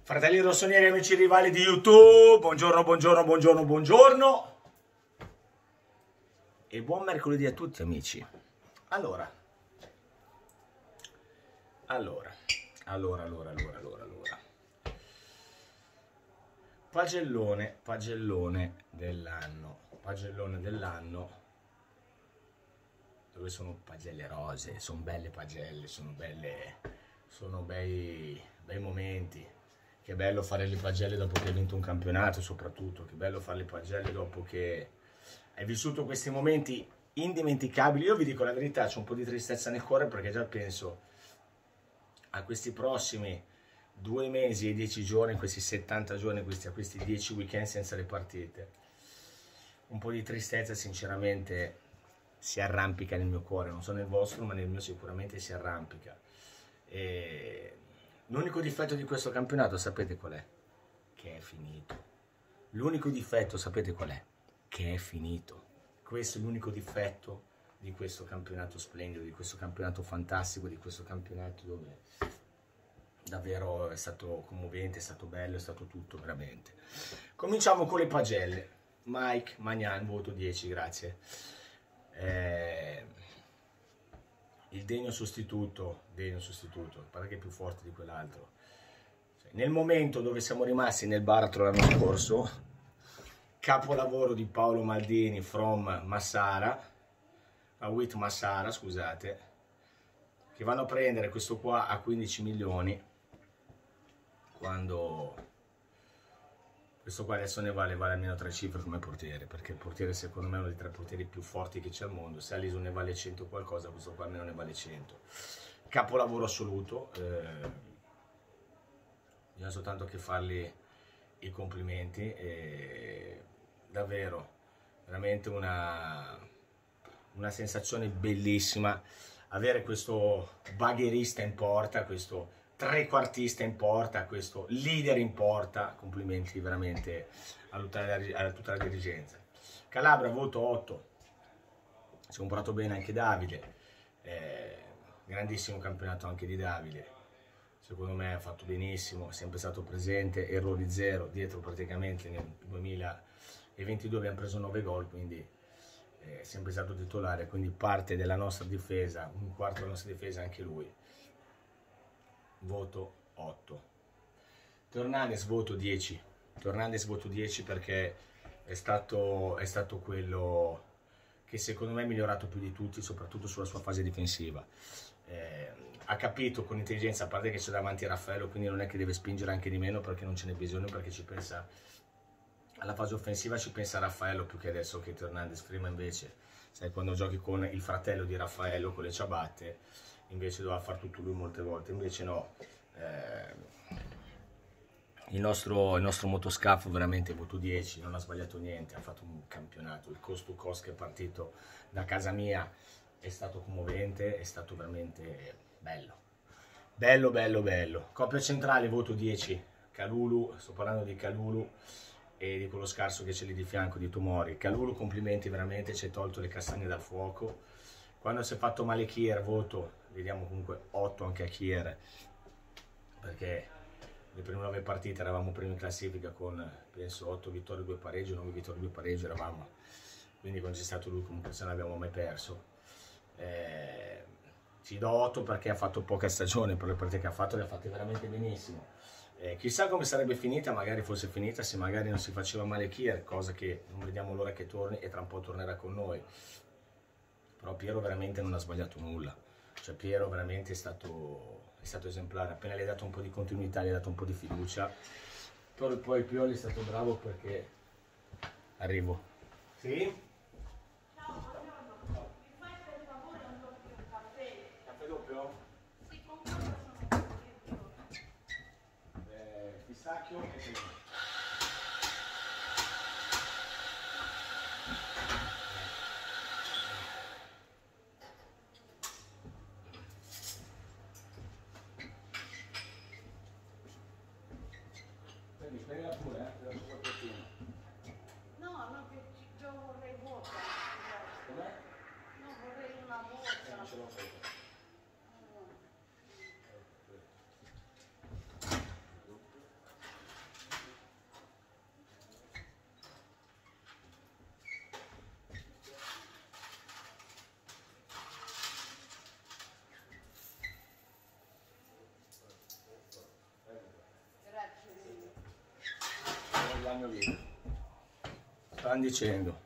Fratelli rossoneri, amici rivali di YouTube, buongiorno, buongiorno, buongiorno, buongiorno e buon mercoledì a tutti amici. Allora, pagellone dell'anno, dove sono pagelle rose, sono belle pagelle, sono bei momenti. Che bello fare le pagelle dopo che hai vinto un campionato, soprattutto, che bello fare le pagelle dopo che hai vissuto questi momenti indimenticabili. Io vi dico la verità, c'è un po' di tristezza nel cuore perché già penso a questi prossimi 2 mesi e 10 giorni, questi 70 giorni, a questi 10 weekend senza le partite. Un po' di tristezza sinceramente si arrampica nel mio cuore, non so nel vostro, ma nel mio sicuramente si arrampica. E l'unico difetto di questo campionato sapete qual è? Che è finito. L'unico difetto sapete qual è? Che è finito. Questo è l'unico difetto di questo campionato splendido, di questo campionato fantastico, di questo campionato dove davvero è stato commovente, è stato bello, è stato tutto veramente. Cominciamo con le pagelle. Mike Magnan, voto 10, grazie. Il degno sostituto, pare che è più forte di quell'altro. Nel momento dove siamo rimasti nel baratro l'anno scorso, capolavoro di Paolo Maldini from Massara, with Massara, scusate, che vanno a prendere questo qua a 15 milioni, quando questo qua adesso ne vale almeno 3 cifre come portiere, perché il portiere secondo me è uno dei 3 portieri più forti che c'è al mondo. Se Alisson ne vale 100 qualcosa, questo qua almeno ne vale 100. Capolavoro assoluto, bisogna soltanto che fargli i complimenti, davvero, veramente una sensazione bellissima avere questo bagherista in porta, questo trequartista in porta, questo leader in porta. Complimenti veramente a tutta la dirigenza. Calabria, voto 8, si è comportato bene anche Davide, grandissimo campionato anche di Davide, secondo me ha fatto benissimo, è sempre stato presente, errori zero, dietro praticamente nel 2022 abbiamo preso 9 gol, quindi è sempre stato titolare, quindi parte della nostra difesa, un quarto della nostra difesa anche lui. Voto 8. Tornades voto 10. Tornades voto 10 perché è stato quello che secondo me è migliorato più di tutti, soprattutto sulla sua fase difensiva. Ha capito con intelligenza, a parte che c'è davanti Raffaello, quindi non è che deve spingere anche di meno perché non ce n'è bisogno, perché ci pensa alla fase offensiva, ci pensa Raffaello più che adesso che Tornades. Prima invece, sai, quando giochi con il fratello di Raffaello con le ciabatte, invece doveva fare tutto lui molte volte, invece no. Il nostro motoscafo veramente voto 10, non ha sbagliato niente, ha fatto un campionato, il cost to cost che è partito da casa mia è stato commovente, è stato veramente bello. Coppia centrale voto 10, Kalulu, sto parlando di Kalulu e di quello scarso che c'è lì di fianco di Tomori. Kalulu, complimenti veramente, ci hai tolto le castagne dal fuoco. Quando si è fatto male Kier, voto, vediamo comunque 8 anche a Kier, perché le prime 9 partite eravamo primi in classifica con penso 8 vittorie, 2 pareggi, 9 vittorie, 2 pareggi eravamo, quindi quando c'è stato lui comunque se non abbiamo mai perso. Ci do 8 perché ha fatto poca stagione, per le partite che ha fatto le ha fatte veramente benissimo. Chissà come sarebbe finita, magari fosse finita se magari non si faceva male Kier, cosa che non vediamo l'ora che torni e tra un po' tornerà con noi. Però Piero veramente non ha sbagliato nulla, cioè Piero veramente è stato esemplare, appena gli hai dato un po' di continuità, gli hai dato un po' di fiducia, poi Pioli è stato bravo perché arrivo. Sì? Caffè doppio? Sì, con pistacchio e crema. Prendila pure, te la sto qualcosina. No, che io vorrei vuota. Com'è? No, vorrei una vuota. Non ce l'ho fatta. mio video. Stanno dicendo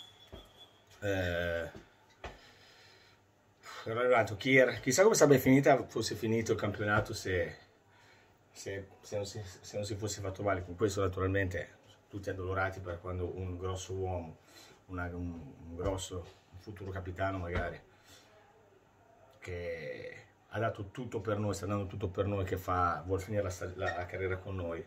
chissà come sarebbe fosse finito il campionato se non si fosse fatto male. Con questo naturalmente tutti addolorati per quando un grosso uomo, un futuro capitano magari, che ha dato tutto per noi, sta dando tutto per noi, che vuol finire la carriera con noi.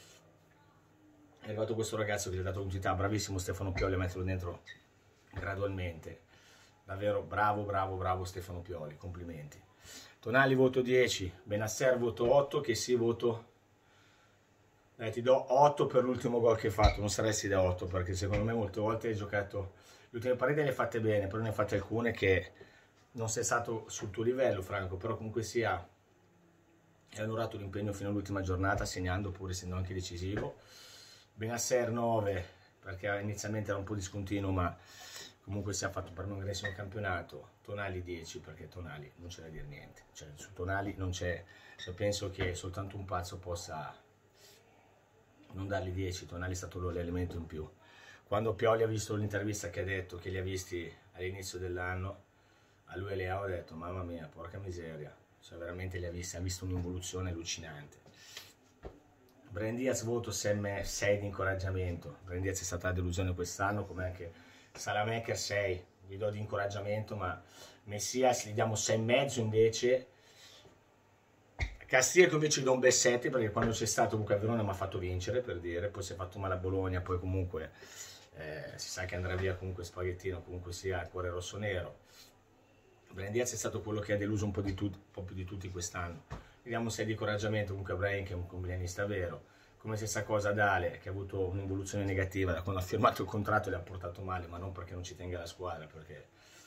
È arrivato questo ragazzo che gli ha dato l'utilità, bravissimo Stefano Pioli a metterlo dentro gradualmente. Davvero bravo Stefano Pioli, complimenti. Tonali voto 10, Benasser voto 8, che sì voto... ti do 8 per l'ultimo gol che hai fatto, non saresti da 8 perché secondo me molte volte hai giocato... Le ultime partite le hai fatte bene, però ne hai fatte alcune che non sei stato sul tuo livello, Franco, però comunque sia hai onorato l'impegno fino all'ultima giornata, segnando pur essendo anche decisivo. Benasser 9, perché inizialmente era un po' discontinuo, ma comunque si è fatto per un grandissimo campionato. Tonali 10, perché Tonali non c'è da dire niente, cioè su Tonali non c'è, cioè, penso che soltanto un pazzo possa non dargli 10, Tonali è stato l'elemento in più. Quando Pioli ha visto l'intervista che ha detto che li ha visti all'inizio dell'anno, a lui e Leao ha detto mamma mia, porca miseria, cioè veramente li ha visto un'involuzione allucinante. Brahim Diaz voto 6 di incoraggiamento. Brahim Diaz è stata la delusione quest'anno, come anche Salamaker 6, gli do di incoraggiamento, ma Messias gli diamo 6,5 invece. Castrico invece gli do un bel 7, perché quando c'è stato comunque a Verona mi ha fatto vincere, per dire, poi si è fatto male a Bologna, poi comunque si sa che andrà via comunque Spaghettino, comunque sia il cuore rosso-nero. Brahim Diaz è stato quello che ha deluso un po' più di tutti quest'anno. Gli diamo 6 di incoraggiamento, comunque Brahim che è un milanista vero. Come stessa cosa Dale, che ha avuto un'evoluzione negativa da quando ha firmato il contratto e le ha portato male, ma non perché non ci tenga la squadra, perché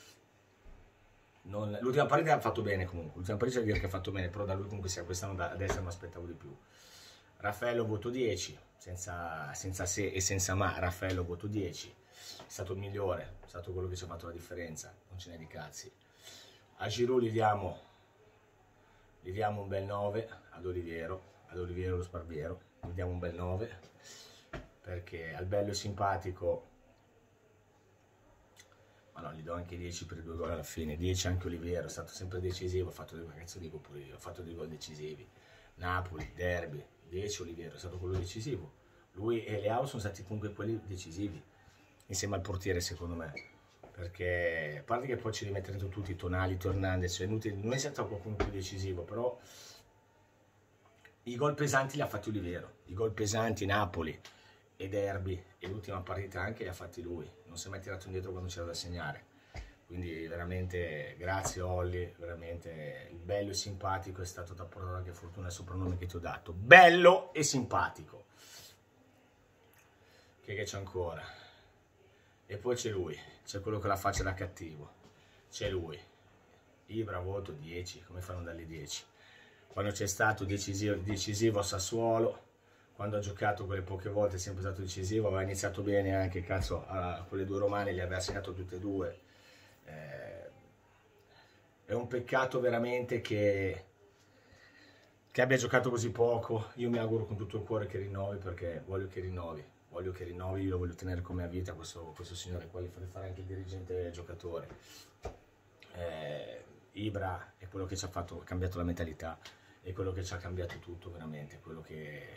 l'ultima partita ha fatto bene comunque, l'ultima partita c'è da dire che ha fatto bene, però da lui comunque sia quest'anno adesso mi aspettavo di più. Raffaello voto 10, senza se e senza ma, Raffaello voto 10, è stato il migliore, è stato quello che ci ha fatto la differenza, non ce n'è di cazzi. A Giroud gli diamo un bel 9, ad Oliviero lo Sbarbiero, gli diamo un bel 9, perché al bello e simpatico, ma no, gli do anche 10 per i 2 gol alla fine, 10 anche Oliviero, è stato sempre decisivo, ho fatto dei gol decisivi. Napoli, derby, 10 Oliviero, è stato quello decisivo. Lui e Leao sono stati comunque quelli decisivi, insieme al portiere secondo me, perché a parte che poi ci rimettere dentro tutti, Tonali, Hernandez, cioè non è stato qualcuno più decisivo, però i gol pesanti li ha fatti Oliviero, i gol pesanti Napoli e derby e l'ultima partita anche li ha fatti lui, non si è mai tirato indietro quando c'era da segnare, quindi veramente grazie Olli, veramente il bello e simpatico è stato da portare anche fortuna il soprannome che ti ho dato, bello e simpatico. Che c'è ancora? E poi c'è lui, c'è quello con la faccia da cattivo, c'è lui, Ibra voto 10, come fanno dargli 10? Quando c'è stato decisivo a Sassuolo, quando ha giocato quelle poche volte è sempre stato decisivo, aveva iniziato bene anche, cazzo, con le 2 romane li aveva segnato tutte e 2. È un peccato veramente che abbia giocato così poco. Io mi auguro con tutto il cuore che rinnovi, perché voglio che rinnovi, io lo voglio tenere come a vita questo signore qua, gli farei fare anche il dirigente giocatore. Ibra è quello che ci ha cambiato la mentalità, è quello che ci ha cambiato tutto veramente, quello che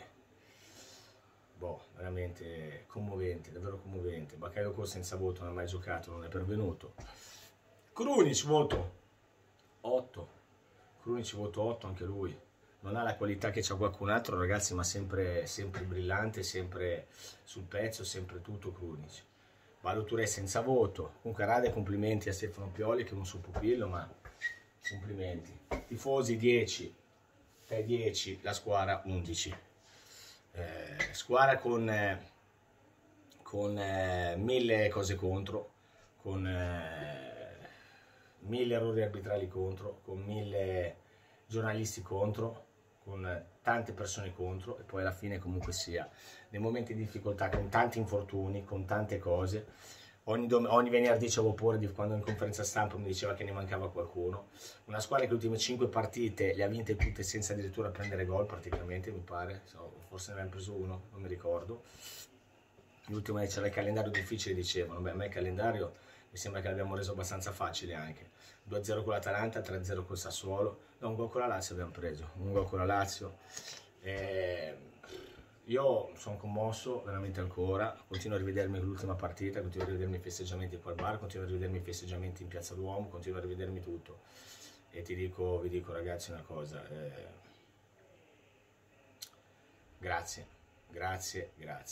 veramente commovente, davvero commovente. Bakayoko senza voto, non ha mai giocato, non è pervenuto. Krunic voto 8, Krunic voto 8 anche lui. Non ha la qualità che c'ha qualcun altro, ragazzi, ma sempre brillante, sempre sul pezzo, sempre tutto Krunic. Valoture senza voto. Comunque Rade, complimenti a Stefano Pioli che è un suo pupillo, ma complimenti. Tifosi 10, te 10, la squadra 11. Squadra con 1000 cose contro, con 1000 errori arbitrali contro, con 1000 giornalisti contro, con tante persone contro, e poi alla fine comunque sia nei momenti di difficoltà, con tanti infortuni, con tante cose. Ogni venerdì avevo paura di quando in conferenza stampa mi diceva che ne mancava qualcuno. Una squadra che le ultime 5 partite le ha vinte tutte senza addirittura prendere gol praticamente, mi pare, forse ne avevamo preso uno, non mi ricordo. L'ultima c'era il calendario difficile, dicevano. Beh, a me il calendario mi sembra che l'abbiamo reso abbastanza facile anche. 2-0 con l'Atalanta, 3-0 col Sassuolo. No, un gol con la Lazio abbiamo preso, un gol con la Lazio. Io sono commosso veramente ancora, continuo a rivedermi l'ultima partita, continuo a rivedermi i festeggiamenti qua al bar, continuo a rivedermi i festeggiamenti in Piazza Duomo, continuo a rivedermi tutto. E vi dico ragazzi una cosa, grazie. Grazie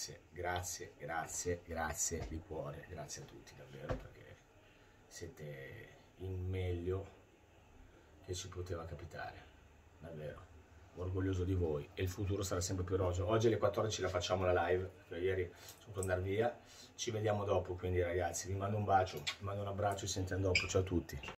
di cuore, grazie a tutti davvero, perché siete il meglio che ci poteva capitare, davvero, orgoglioso di voi e il futuro sarà sempre più roseo. Oggi alle 14 la facciamo la live, perché ieri sono per andare via, ci vediamo dopo, quindi ragazzi vi mando un bacio, vi mando un abbraccio, ci sentiamo dopo, ciao a tutti.